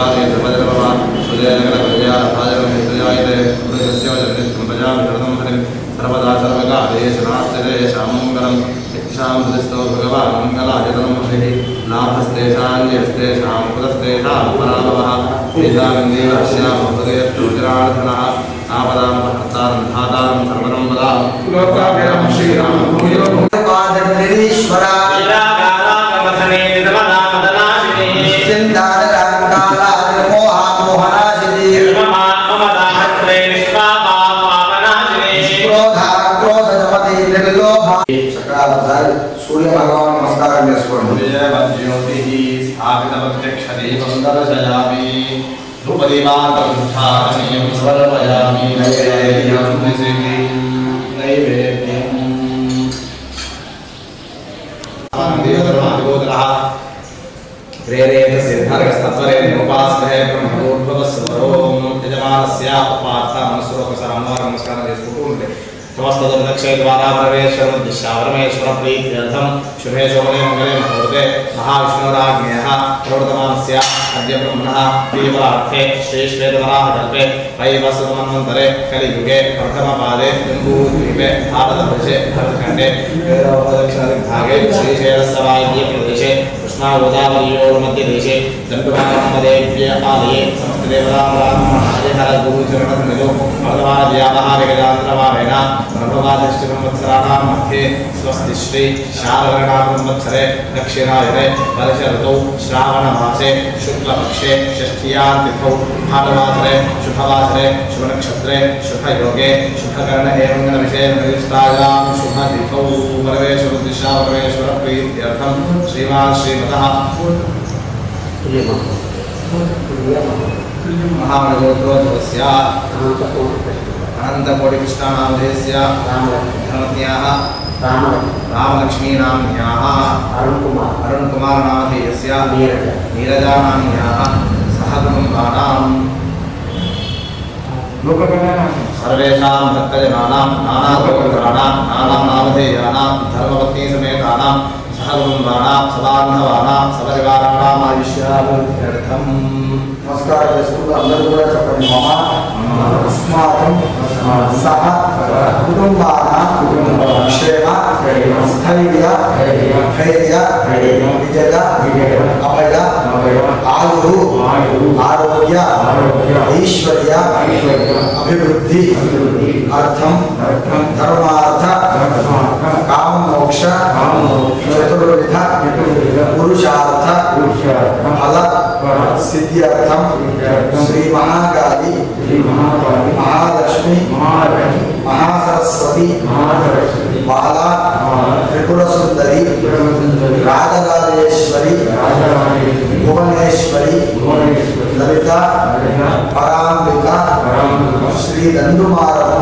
सर्वादि सर्वजलभवा सुजयनगरप्रजया राजगणेशयायते पुरुषस्य वचननित्यं प्रजां शरणं हरिं सर्वदा सर्वकार्येषु शामङ्गलं यक्षां हृदिस्थो भगवान् मङ्गलायतनं हरिः लाभस्तेषान्यस्तेषां पुरस्तेषां पराभवः तेषामिन्दीवर्ष्यां हृदयस्तोजनार्दनः आपदां हर्तारं धातारं सर्वं वदा लोकाभ्यां श्रीराम भूयो पादनिरीश्वरा निराकारागमथने निर्मलामदनाशिनी चिन्तारङ्कालादिमोहामोहनाशिनी निर्ममात्मदाहत्रे निष्पापापापनाशिनी क्रोधा क्रोधजमति निर्लोभा चक्रावतार सूर्य भगवान नमस्कार చేసుకోండి ज्योतिः स्थापितप्रत्यक्षदेवं दर्शयामि धूपदीपान्तर्धारणीयं समर्पयामि नैवेद्यं देवधर्मादिगोत्रः प्रेरेत सिद्धार्गस्तत्वरेण्योपास्महे ब्रह्मोद्भवस्वरों यजमानस्य उपार्थमनुश्लोकसरामवार नमस्कारं చేసుకుంటూ ఉంటే समस्तदक्षय द्वारा परमेश्वर प्रीत्यर्थं शुभे शोभने मंगले मुहूर्ते महाविष्णुराज्ञेयः प्रवर्तमानस्य अद्य ब्रह्मणः प्रियपरार्थे श्रीश्वेतवराहकल्पे वैवस्वतमन्वन्तरे कलियुगे प्रथमपादे जम्बूद्वीपे भारतवर्षे भरतखण्डे दक्षिणदिग्भागे श्रीशैलस्यवायव्यप्रदेशे कृष्णागोदावरीयोर्मध्यदेशे दण्डुकामदेव्य आलये संस्कृते वर्तमानव्यापहारिकजान्तरवारेण ब्रह्मवादिष्टिसंवत्सराणां मध्ये स्वस्ति श्री शारवरणासंवत्सरे दक्षिणायने वर्ष ऋतौ श्रावणमासे शुक्लपक्षे षष्ठ्यां तिथौ भानुवासरे शुभवासरे शुभनक्षत्रे शुभयोगे शुभकर्ण एवं विषये निर्दिष्टायां शुभतिथौ परमेश्वरदिशा परमेश्वरप्रीत्यर्थं श्रीमान् श्रीमतः महामणिगोत्रोद्भवस्य अनन्तकोटिकृष्णानामधेयस्य धर्मज्ञाः रामलक्ष्मीनाम्न्याः अरुणकुमारनामधेयस्य नीरजानाम्न्याः सह कुटुम्बानां सर्वेषां भक्तजनानां नानागोत्राणां नानानामधेयानां धर्मपत्नीसमेतानां सह कुटुम्बानां सबान्धवानां सपरिवाराणाम् आयुष्याभिवृद्ध्यर्थम् नमस्कार చేసుకుంటూ అందరూ కూడా చెప్పండి మమ अस्माकं सह कुटुम्बानां क्षेम स्थैर्य धैर्य विजय अभय आयु आरोग्य ऐश्वर्य अभिवृद्धि अर्थं धर्मार्थ काम मोक्ष चतुर्विध पुरुषार्थ फल सिद्ध्यर्थं श्री महाकाली महालक्ष्मी महासरस्वती बाला त्रिपुर सुंदरी राजराजेश्वरी भुवनेश्वरी ललिता परांबिका श्री दंडुमारम्म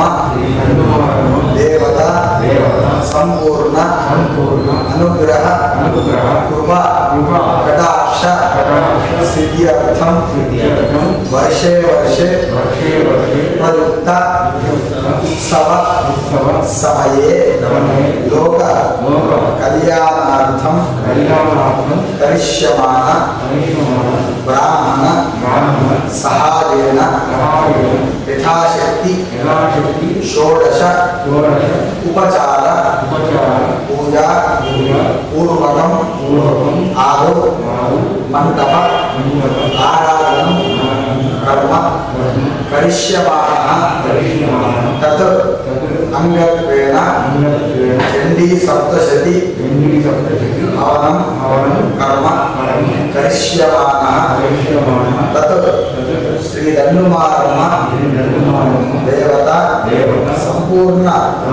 देवता संपूर्ण अनुग्रह कृपा कटाक्ष सिद्ध्यर्थं वर्षे वर्षे प्रयुक्त उत्सव समये लोक कल्याणार्थं करिष्यमाण ब्राह्मण सहायेन यथाशक्ति षोडश उपचार पूजा पूर्वकं आदौ मंडप आराधनं कर्म करिष्यमाणः तत् अंगत्वेन चंडी सप्तशती हवनं कर्म करिष्यमाणः तत् श्री दंडुमारम्म देवता संपूर्ण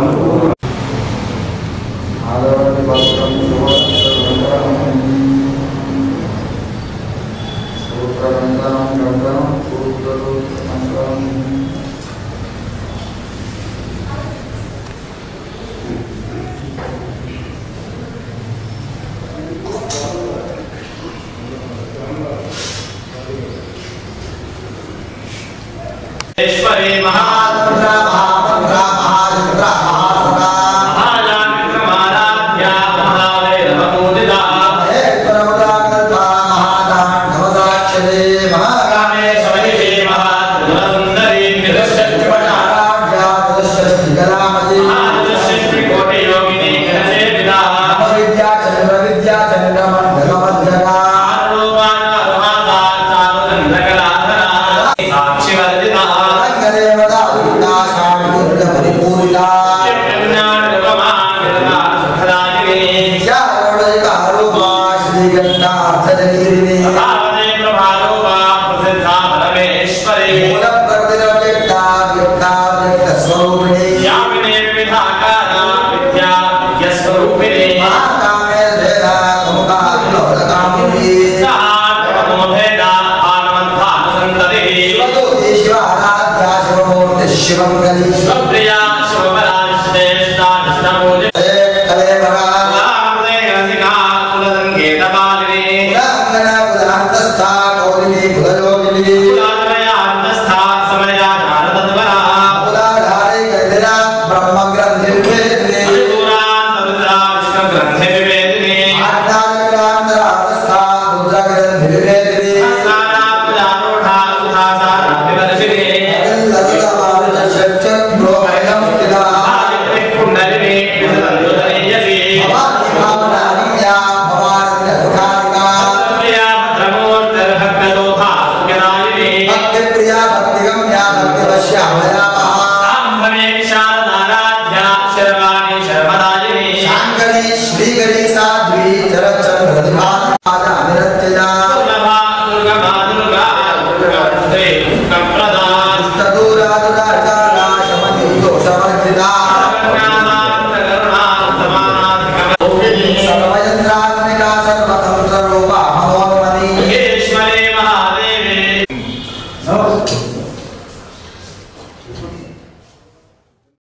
ईश्वरी महारुद्रा महारुद्रा महारुद्रा महारुद्रा महाजामित्र महाराध्या महावैरवपूजिता महादाक्षरे महागा पूरिता या गौड़िका रूपा श्रीगंधा सजनीरिणी मूल प्रकृति व्यक्ता व्यक्ता व्यक्त स्वरूपिणी यामिने विविधाकारा विद्या यस्वरूपिणी महाकामे भेदा कमुका लोककामिनी सात्वमोभेदा आनमन्थानुसन्ततिः शिवदूती शिवाराध्या शिवमूर्ति शिवङ्करी स्वप्रिया शिवपराश्रेष्ठा कृष्णपूजिता Oh.